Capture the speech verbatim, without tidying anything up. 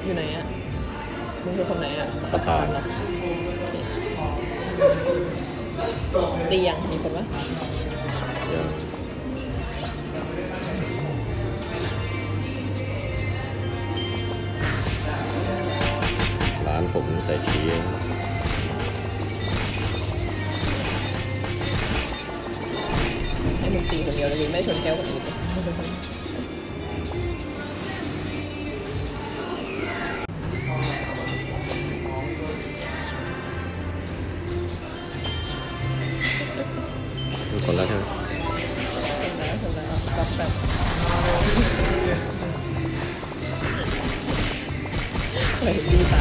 อยู่ไหนอ่ะมึงคือคนไหนอ่ะสะพานเหรอเตียงมีคนปะร้านผมใส่ชีสให้มึงตีคนเดียวเลยไม่ชนแก้วคนอื่นมันชนแล้วใช่ไหมชนแล้วชนแล้วก๊อปแบบเฮ้ยดีตา